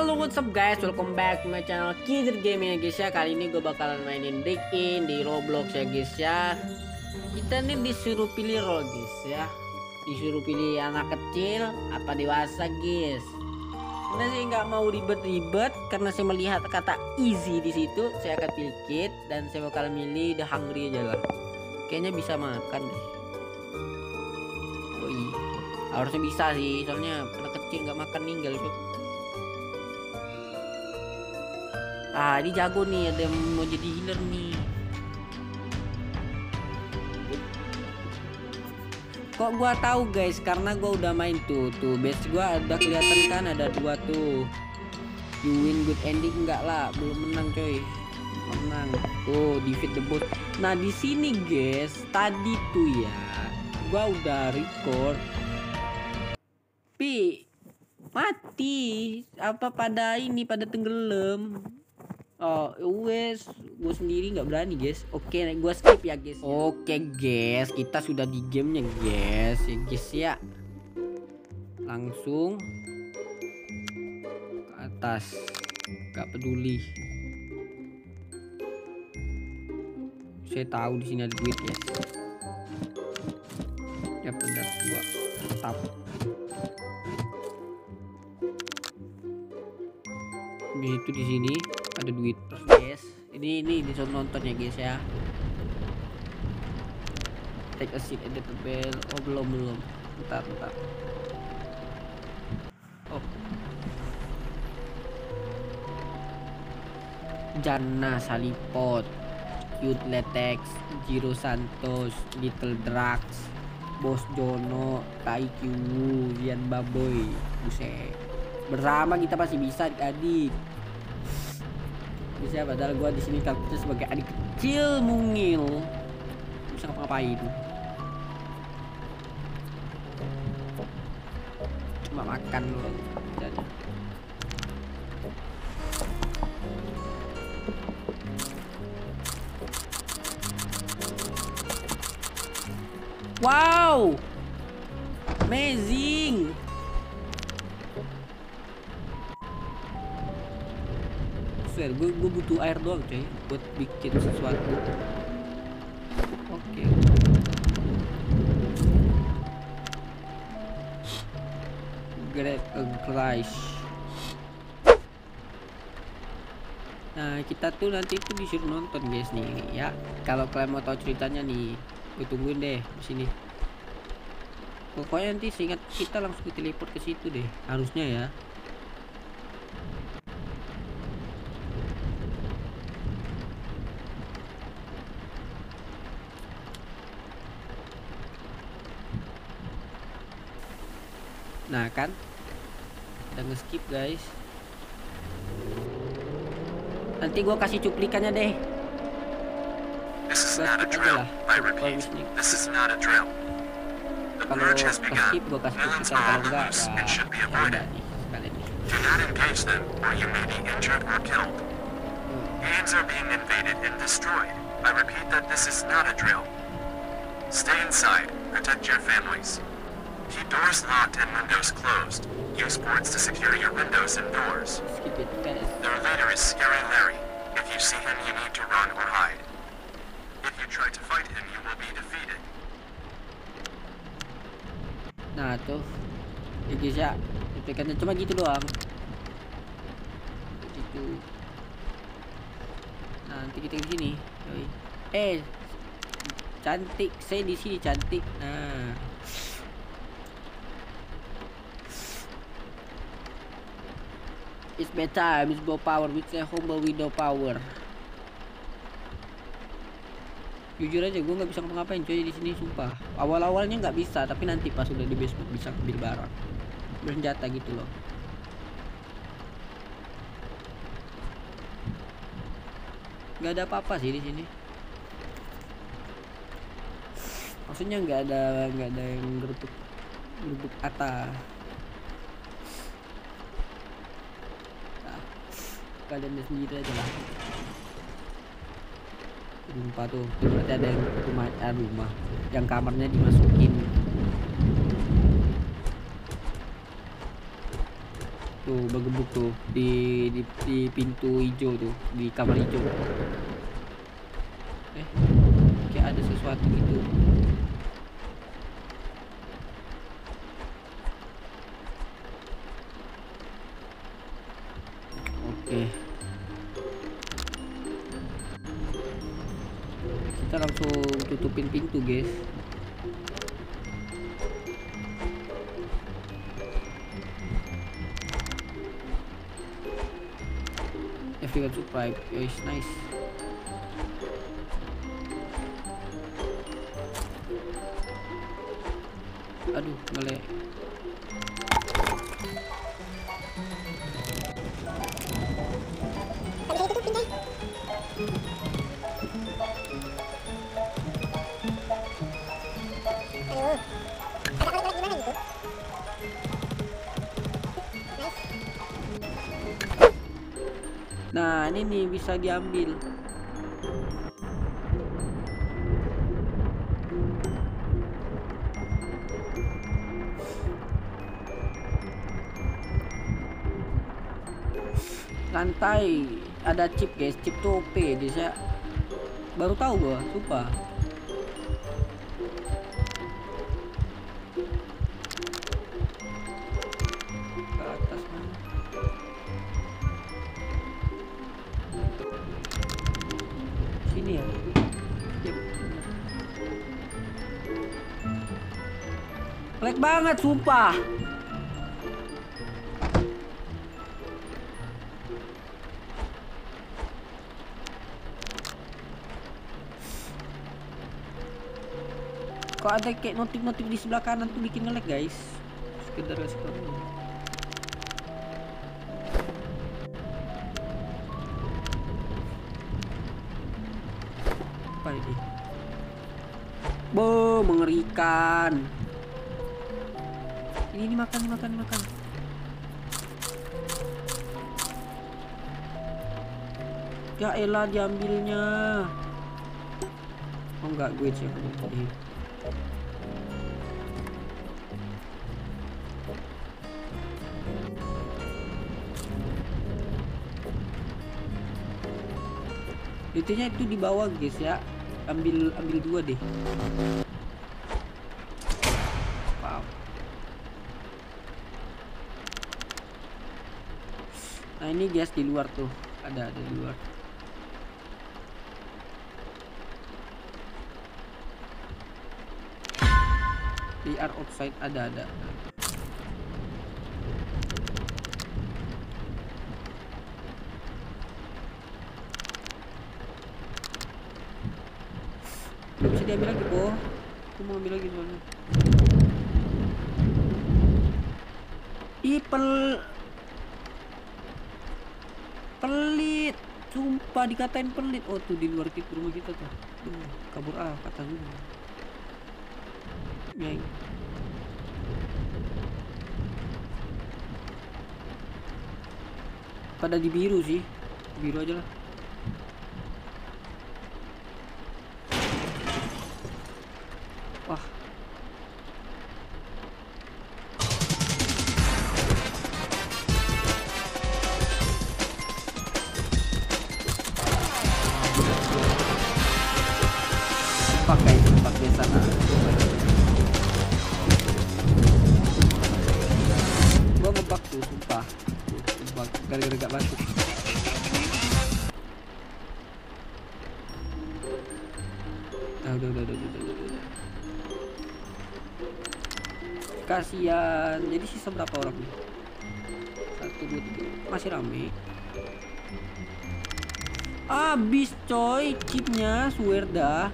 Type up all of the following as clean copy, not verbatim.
Halo, what's up guys, welcome back to my channel Kider Gaming ya guys ya. Kali ini gue bakalan mainin Break In di Roblox ya guys ya. Kita nih disuruh pilih role guys ya. Disuruh pilih anak kecil apa dewasa guys. Karena saya nggak mau ribet-ribet, karena saya melihat kata easy di situ, saya akan pilih kid dan saya bakal milih The Hungry aja lah. Kayaknya bisa makan deh. Oh iya, harusnya bisa sih, soalnya anak kecil nggak makan ninggal tuh. Ah, ini jago nih, ada yang mau jadi healer nih. Kok gua tahu guys, karena gua udah main tuh base gua ada kelihatan kan, ada dua tuh. You win good ending enggak lah, belum menang coy. Menang. Tuh, defeat the boss. Nah, di sini guys, tadi tuh ya, gua udah record. Mati apa pada tenggelam. Oh wes, gue sendiri nggak berani guys. Oke, gue skip ya guys. Oke guys, kita sudah di gamenya guys ya. Langsung ke atas, nggak peduli. Saya tahu di sini ada duit guys. Ya benar, gua tap. Di sini ada duit terus guys. Ini nonton ya guys ya. Take a seat at the bell. Oh belum. Bentar. Oh. Jana Salipot, Cute Latex, Jiro Santos, Little Drax, Bos Jono, KIQ, Lian Baboy. Buset. Bersama kita pasti bisa adik. Bisa, padahal gua di sini karakternya sebagai adik kecil mungil. Bisa ngapa-ngapain. Cuma makan loh. Jadi. Wow. Amazing. Gue butuh air doang coy buat bikin sesuatu. Oke. Great Clash. Nah kita tuh nanti tuh disuruh nonton guys nih ya. Kalau kalian mau tahu ceritanya nih, gue tungguin deh di sini. Pokoknya nanti seingat kita langsung teleport ke situ deh harusnya ya. Nah kan udah nge-skip guys. Nanti gua kasih cuplikannya deh. This is not a drill. I repeat, this is not a drill. The purge has begun. Millions are on the loose and should be avoided. Do not engage them or you may be injured or killed. Games are being invaded and destroyed. I repeat that this is not a drill. Stay inside. Protect your families. Keep doors locked and windows closed. Use boards to secure your windows and doors. Their leader is Scary Larry. If you see him, you need to run or hide. If you try to fight him, you will be defeated. Nah tuh, ya guys ya, duplikannya cuma gitu doang. Gitu. Nah, nanti kita ke sini. Cantik, saya di sini cantik. Nah. It's bedtime, it's go power, it's a humble widow power. Jujur aja gue nggak bisa ngapa-ngapain coy di sini sumpah. Awal-awalnya nggak bisa, tapi nanti pas udah di basement bisa ambil barang, bersenjata gitu loh. Nggak ada apa-apa sih di sini. Maksudnya nggak ada yang gerbek atas. Kalian sendiri aja lah. Lupa tuh berarti ada yang rumah yang kamarnya dimasukin. Tuh tuh bergebuk tuh di pintu hijau tuh, di kamar hijau. Kayak ada sesuatu gitu. Oke, kita langsung tutupin pintu guys. Everyone survive, yes, nice. Aduh, ngelek. Nah, ini nih bisa diambil. Lantai ada chip guys, chip tuh OP dia. Baru tahu gua, sumpah. Ke atas mana? Sini ya. Yep. Lag banget sumpah. Kok ada kayak notif-notif di sebelah kanan tuh bikin nge-lag guys. Sekedar respon. Apa ini? Bo, mengerikan. Ini makan. Ya elah diambilnya. Oh enggak, gue cek tadi. Intinya itu di bawah guys ya. Ambil dua deh. Wow. Nah ini guys di luar tuh. Ada di luar. Di outside ada. Bisa diambil lagi, Bo. Aku mau ambil lagi soalnya. Pelit. Sumpah dikatain pelit. Oh tuh di luar rumah kita tuh. Kabur kata gue. Yang pada di biru sih. Biru aja lah. Wah. Pakai sana. Gua ngebug tuh sumpah. Gara-gara gak masuk. Udah. Kasian. Jadi sisa berapa orang nih? 1, 2, 3. Masih rame. Abis coy chipnya, swear dah.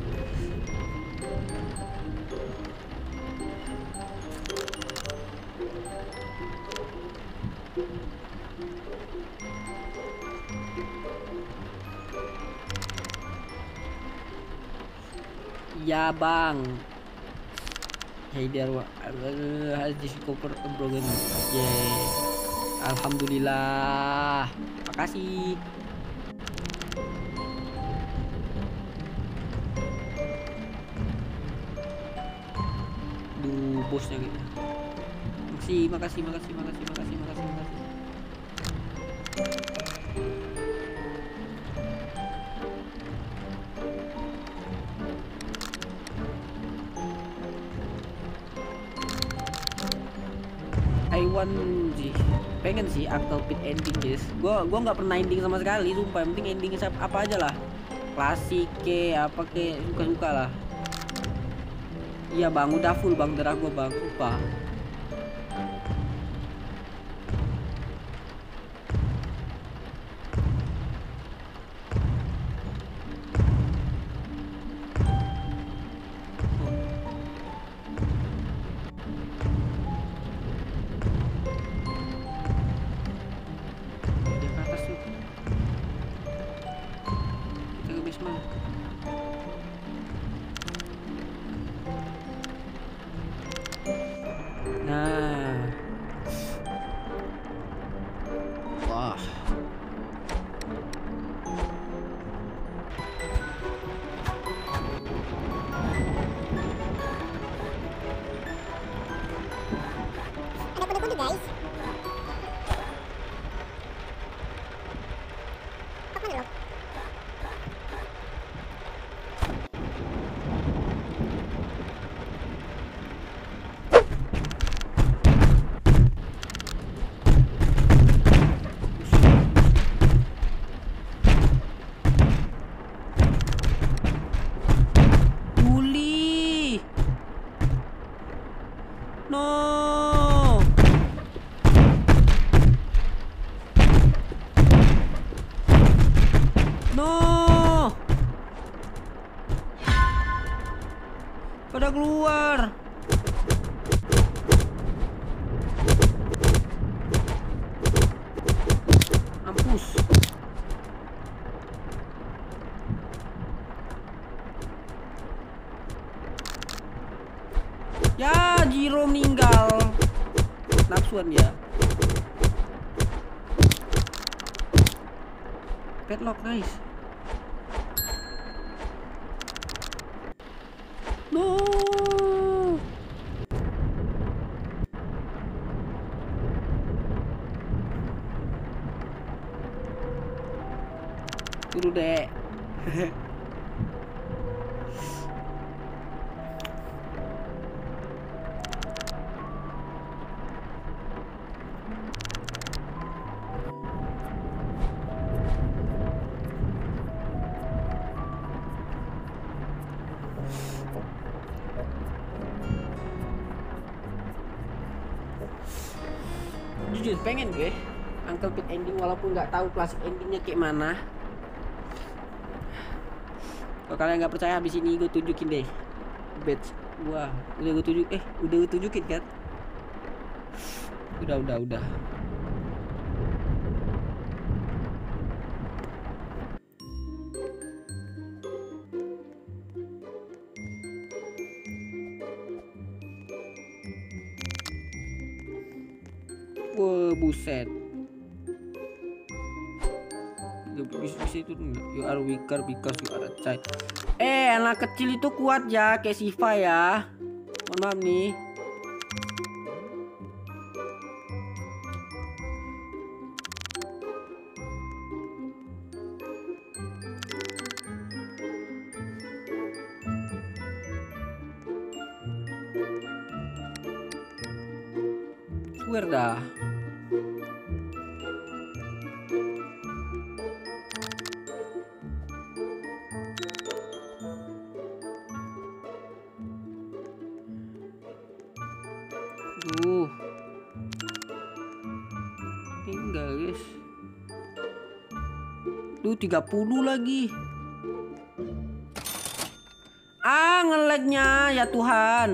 Ya bang. Hey there, has this cover broken? Yeah. Alhamdulillah. Makasih. Duh, bosnya gitu. Makasih. I want sih, pengen sih Uncle Pete ending guys. Gua nggak pernah ending sama sekali, sumpah. Yang penting ending apa aja lah, klasik ke apa ke, suka lah. Iya bang, udah full bang darah gua bang, sumpah. Nah, wah, ada kode-kode guys. Apa nih lo? bully. No. No. Pada keluar. Mampus. Ya, Jiro meninggal. Nafsuan dia. Padlock, nice. No. Tunggu deh. Jujur pengen gue Uncle Pete ending walaupun nggak tahu klasik endingnya kayak mana. Kalau kalian nggak percaya, habis ini gue tunjukin deh badge gua. Udah gue tunjukin kan. Udah. Wah, buset. Bisa itu enggak. You are weaker because you are a child. Anak kecil itu kuat ya, kayak Siva ya. Mohon maaf nih. Swear dah. Tinggal guys. 30 lagi. Ngelag-nya ya Tuhan.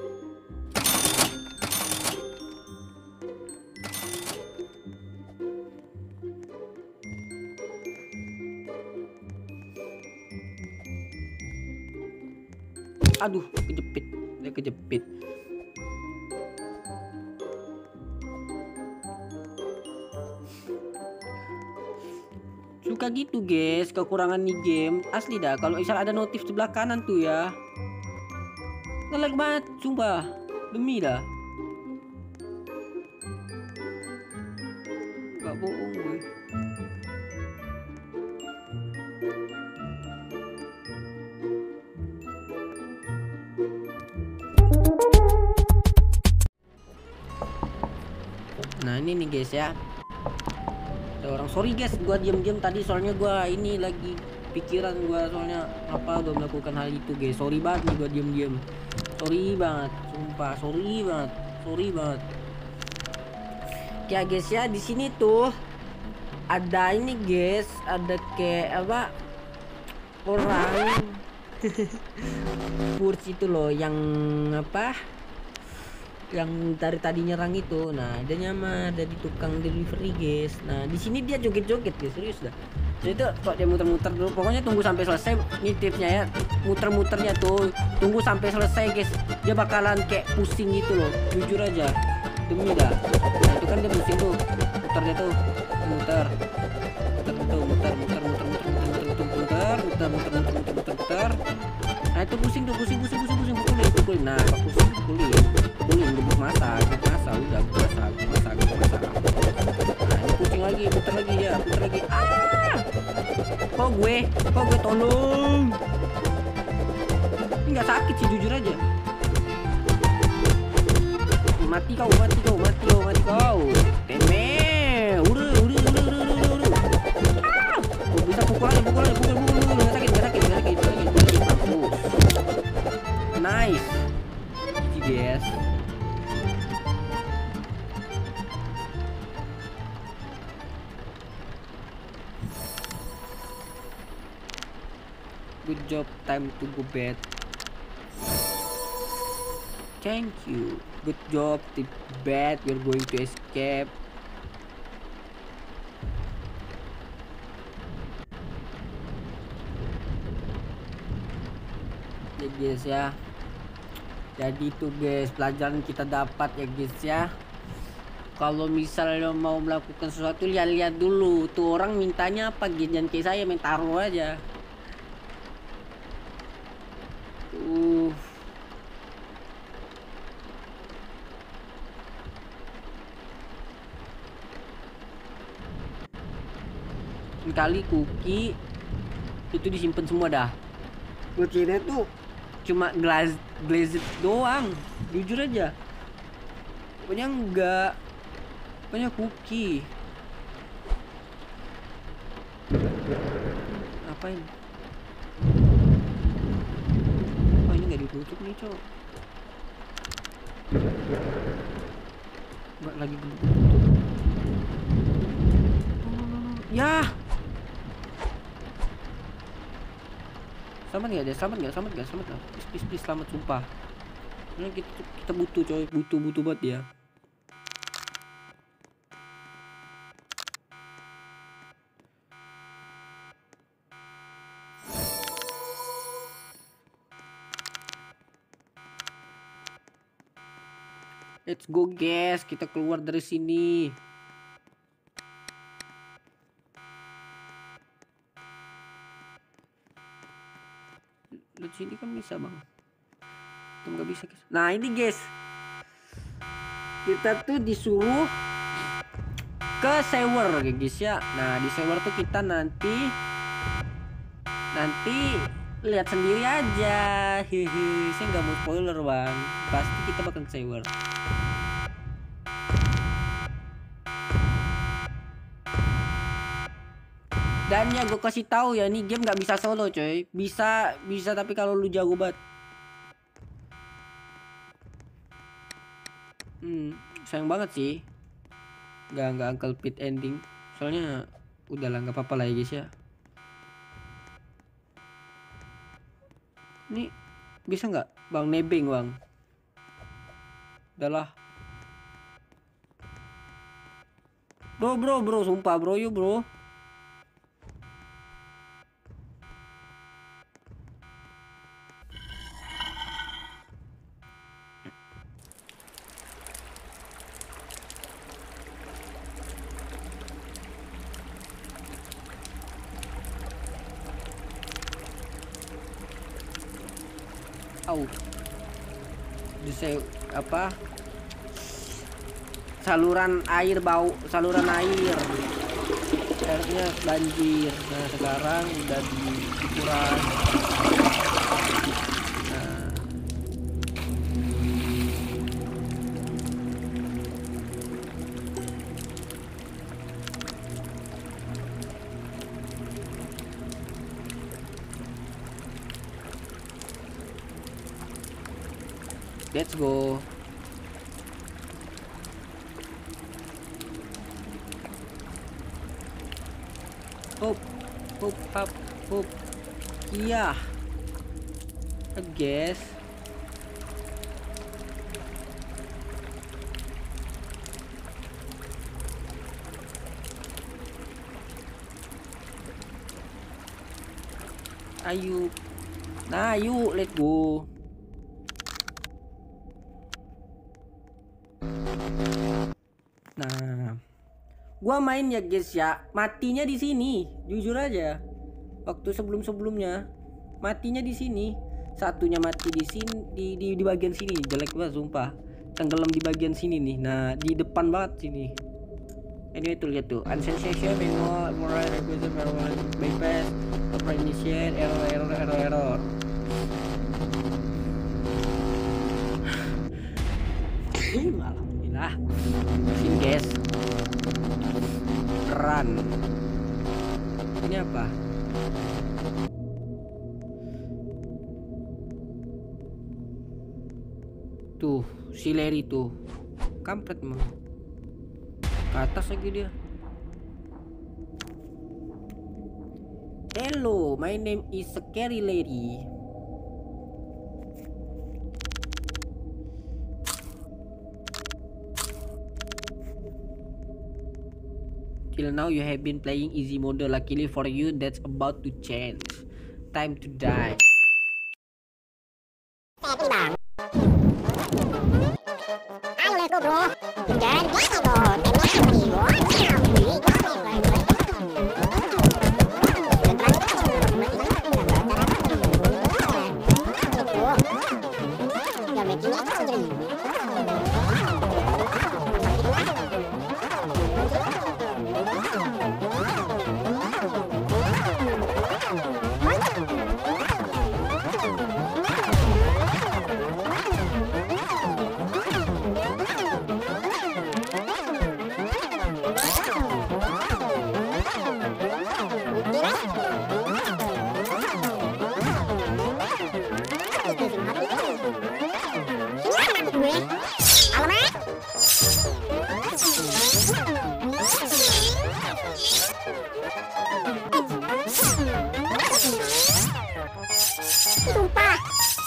Aduh, kejepit. Suka gitu guys, kekurangan nih game asli dah. Kalau misal ada notif sebelah kanan tuh ya, nge-lag banget, sumpah, demi dah. Gak bohong gue. Nah ini nih guys ya, ada orang. Sorry guys, gua diam-diam tadi soalnya gua ini lagi pikiran gua, soalnya apa udah melakukan hal itu guys. Sorry banget nih gua diam-diam. Sorry banget, sumpah sorry banget. Ya guys ya, di sini tuh ada ini guys, ada kayak apa orang kurs itu loh, yang apa, yang tadi nyerang itu. Nah dia nyamar dari tukang delivery guys. Nah di sini dia joget-joget guys, serius dah. Jadi tuh kok dia muter-muter dulu, pokoknya tunggu sampai selesai. Ini tipsnya ya, muter-muternya tuh tunggu sampai selesai guys. Dia bakalan kayak pusing gitu loh, jujur aja, demi dah. Nah itu kan dia pusing tuh, muternya tuh, muter. Nah itu pusing tuh, pusing. Pukulin. Nah pas pusing pukulin, gebuk masak, udah masak. Nah ini pusing lagi, puter lagi. Kok gue tolong. Ini nggak sakit sih jujur aja. Mati kau. Teme. Udah. Oh, bisa pukul aja. Nggak sakit. Bagus. Nice. GG guys. Good job, time to go bed. Thank you. Good job, the bed. We're going to escape. Ya guys ya. Jadi tuh guys, pelajaran kita dapat ya guys ya. Kalau misalnya mau melakukan sesuatu, lihat dulu tuh orang mintanya apa guys. Jangan kayak saya main taruh aja. Kali cookie itu disimpan semua dah. Gue kira tuh cuma glazed doang, jujur aja. Pokoknya enggak, pokoknya cookie. Apa ini? Oh ini nggak ditutup nih cowok. Nggak lagi ditutup. Ya. Selamat nggak? Please, selamat sumpah. Karena kita butuh coy, butuh banget ya. Let's go guys, kita keluar dari sini. Lihat sini kan bisa bang, itu nggak bisa guys. Nah ini guys, kita tuh disuruh ke sewer guys ya. Nah di sewer tuh kita nanti lihat sendiri aja. Hehe, saya nggak mau spoiler bang, pasti kita bakal ke sewer. Dan ya gue kasih tahu ya, nih game nggak bisa solo coy. Bisa tapi kalau lu jago banget. Sayang banget sih nggak uncle pit ending. Soalnya udahlah, nggak apa-apa lah ya guys ya. Ini bisa nggak bang nebeng bang? Udahlah bro, sumpah bro, yuk bro. Bisa apa, saluran air airnya banjir. Nah sekarang udah dikuras. Let's go. Hop, hop, hop, hop. Iya. I guess. Ayo. Nah, yuk, let's go. Nah, gua main ya guys ya, matinya di sini, jujur aja. Waktu sebelum-sebelumnya matinya di sini, satunya mati di sini, di bagian sini, jelek banget sumpah. Tenggelam di bagian sini nih. Nah, di depan banget sini. Anyway tuh lihat tuh, unsensation, moral requisition, bypass, upper initiate, error. Alhamdulillah. Mesin guys. Run. Ini apa? Tuh, si Larry tuh. Kampret emang. Ke atas lagi dia. Hello, my name is Scary Lady. Till now you have been playing easy mode. Luckily for you, that's about to change. Time to die. Ayo let's go bro. Jangan gitu dong. Sumpah.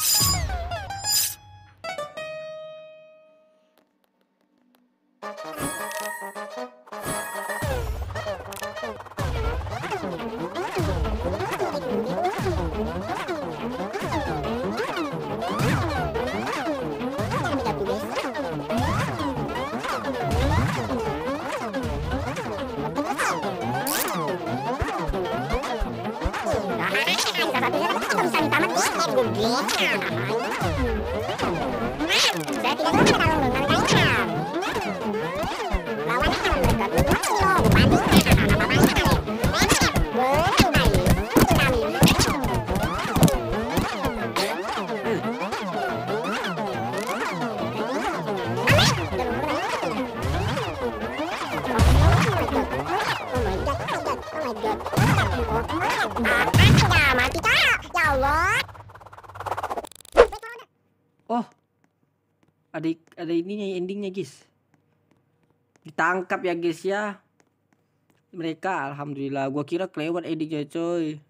Oh, ada ininya, endingnya guys. Ditangkap ya guys ya. Mereka, alhamdulillah. Gua kira kelewat endingnya coy.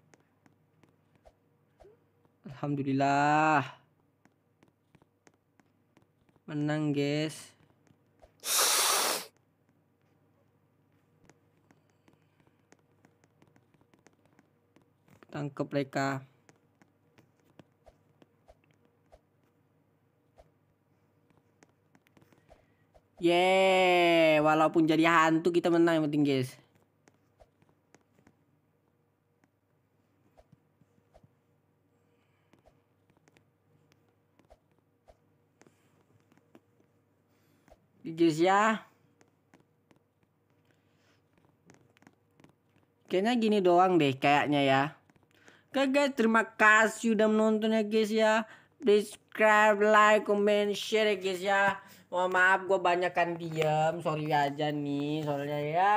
Alhamdulillah. Menang guys. Tangkap mereka. Yeay, walaupun jadi hantu kita menang yang penting guys. Guys ya. Kayaknya gini doang deh kayaknya ya. Oke guys, terima kasih udah menonton ya guys ya. Please subscribe, like, comment, share ya guys ya. Mohon maaf gue banyakan diam, sorry aja nih, soalnya ya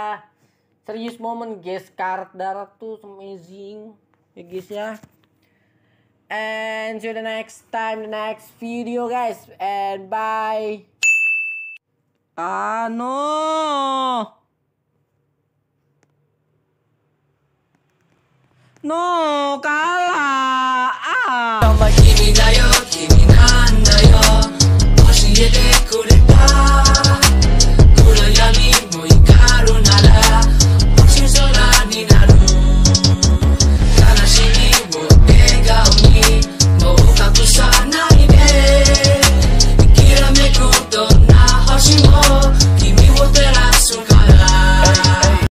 serius momen guys, karat darat tuh amazing ya guys ya. And see you the next time, the next video guys, and bye. No, kalah.